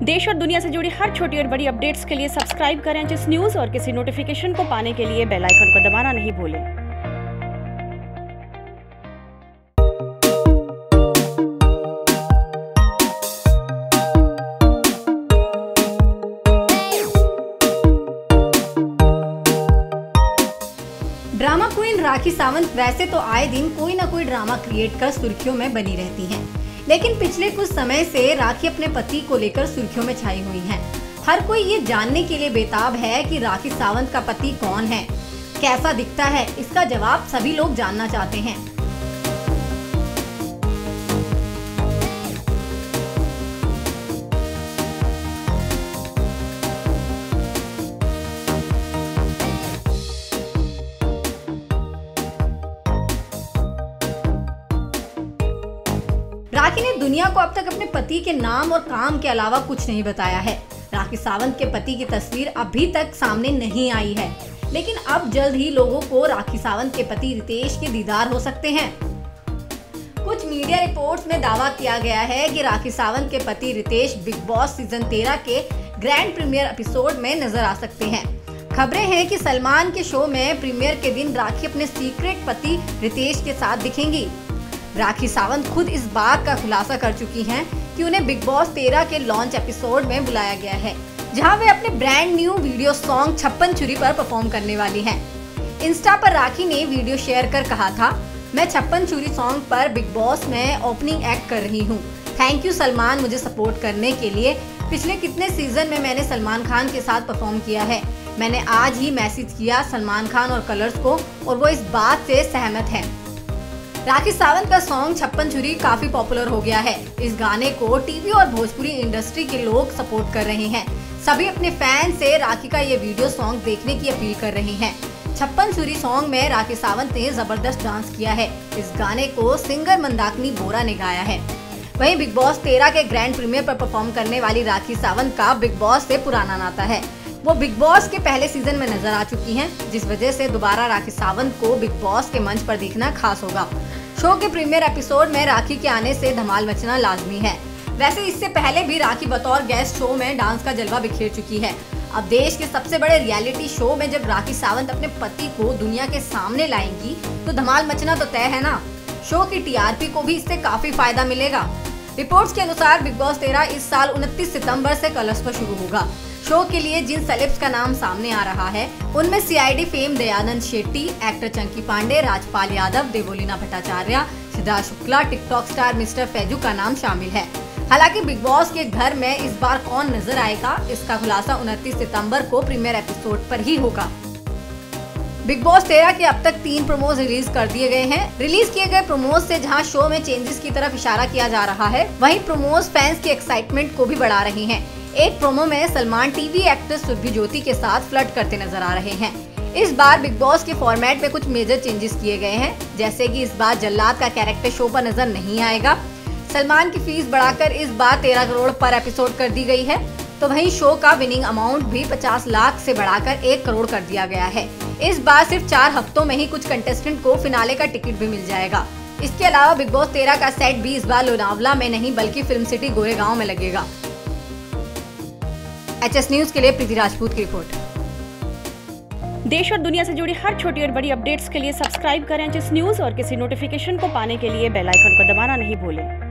देश और दुनिया से जुड़ी हर छोटी और बड़ी अपडेट्स के लिए सब्सक्राइब करें जिस न्यूज़ और किसी नोटिफिकेशन को पाने के लिए बेल आइकन को दबाना नहीं भूलें। ड्रामा क्वीन राखी सावंत वैसे तो आए दिन कोई ना कोई ड्रामा क्रिएट कर सुर्खियों में बनी रहती हैं, लेकिन पिछले कुछ समय से राखी अपने पति को लेकर सुर्खियों में छाई हुई हैं। हर कोई ये जानने के लिए बेताब है कि राखी सावंत का पति कौन है, कैसा दिखता है। इसका जवाब सभी लोग जानना चाहते हैं। राखी ने दुनिया को अब तक अपने पति के नाम और काम के अलावा कुछ नहीं बताया है। राखी सावंत के पति की तस्वीर अभी तक सामने नहीं आई है, लेकिन अब जल्द ही लोगों को राखी सावंत के पति रितेश के दीदार हो सकते हैं। कुछ मीडिया रिपोर्ट्स में दावा किया गया है कि राखी सावंत के पति रितेश बिग बॉस सीजन 13 के ग्रैंड प्रीमियर एपिसोड में नजर आ सकते हैं। खबरें हैं कि सलमान के शो में प्रीमियर के दिन राखी अपने सीक्रेट पति रितेश के साथ दिखेंगी। राखी सावंत खुद इस बात का खुलासा कर चुकी हैं कि उन्हें बिग बॉस 13 के लॉन्च एपिसोड में बुलाया गया है, जहां वे अपने ब्रांड न्यू वीडियो सॉन्ग छप्पन छुरी पर परफॉर्म करने वाली हैं। इंस्टा पर राखी ने वीडियो शेयर कर कहा था, मैं छप्पन छुरी सॉन्ग पर बिग बॉस में ओपनिंग एक्ट कर रही हूँ। थैंक यू सलमान मुझे सपोर्ट करने के लिए। पिछले कितने सीजन में मैंने सलमान खान के साथ परफॉर्म किया है। मैंने आज ही मैसेज किया सलमान खान और कलर्स को और वो इस बात से सहमत है। राखी सावंत का सॉन्ग छप्पन छुरी काफी पॉपुलर हो गया है। इस गाने को टीवी और भोजपुरी इंडस्ट्री के लोग सपोर्ट कर रहे हैं। सभी अपने फैन से राखी का ये वीडियो सॉन्ग देखने की अपील कर रहे हैं। छप्पन छुरी सॉन्ग में राखी सावंत ने जबरदस्त डांस किया है। इस गाने को सिंगर मंदाकिनी बोरा ने गाया है। वहीं बिग बॉस 13 के ग्रैंड प्रीमियर पर परफॉर्म करने वाली राखी सावंत का बिग बॉस से पुराना नाता है। वो बिग बॉस के पहले सीजन में नजर आ चुकी हैं, जिस वजह से दोबारा राखी सावंत को बिग बॉस के मंच पर देखना खास होगा। शो के प्रीमियर एपिसोड में राखी के आने से धमाल मचना लाजमी है। वैसे इससे पहले भी राखी बतौर गेस्ट शो में डांस का जलवा बिखेर चुकी है। अब देश के सबसे बड़े रियलिटी शो में जब राखी सावंत अपने पति को दुनिया के सामने लाएंगी तो धमाल मचना तो तय है ना। शो की टीआरपी को भी इससे काफी फायदा मिलेगा। रिपोर्ट्स के अनुसार बिग बॉस 13 इस साल 29 सितंबर से कलर्स पर शुरू होगा। शो के लिए जिन सेलेब्स का नाम सामने आ रहा है उनमें CID fame Dayanand Shetty, actor Chunky Pandey, Rajpal Yadav, Devoleena Bhattacharjee, Siddharth Shukla, TikTok star mister Faisu का नाम शामिल है। हालांकि बिग बॉस के घर में इस बार कौन नजर आएगा, इसका खुलासा 29 सितंबर को प्रीमियर एपिसोड पर ही होगा। बिग बॉस 13 के अब तक 3 प्रोमोज रिलीज कर दिए गए हैं। रिलीज किए गए प्रोमोज से जहां शो में चेंजेस की तरफ इशारा किया जा रहा है, वहीं प्रोमोज फैंस की एक्साइटमेंट को भी बढ़ा रही हैं। एक प्रोमो में सलमान टीवी एक्ट्रेस सुरभि ज्योति के साथ फ्लर्ट करते नजर आ रहे हैं। इस बार बिग बॉस के फॉर्मेट में कुछ मेजर चेंजेस किए गए हैं, जैसे कि इस बार जल्लाद का कैरेक्टर शो पर नजर नहीं आएगा। सलमान की फीस बढ़ाकर इस बार 13 करोड़ पर एपिसोड कर दी गई है। तो वहीं शो का विनिंग अमाउंट भी 50 लाख से बढ़ाकर 1 करोड़ कर दिया गया है। इस बार सिर्फ 4 हफ्तों में ही कुछ कंटेस्टेंट को फिनाले का टिकट भी मिल जाएगा। इसके अलावा बिग बॉस 13 का सेट भी इस बार लोनावला में नहीं बल्कि फिल्म सिटी गोरेगांव में लगेगा। एचएस न्यूज के लिए प्रीति राजपूत की रिपोर्ट। देश और दुनिया से जुड़ी हर छोटी और बड़ी अपडेट्स के लिए सब्सक्राइब करें जिस न्यूज़ और किसी नोटिफिकेशन को पाने के लिए बेल आइकन को दबाना नहीं भूलें।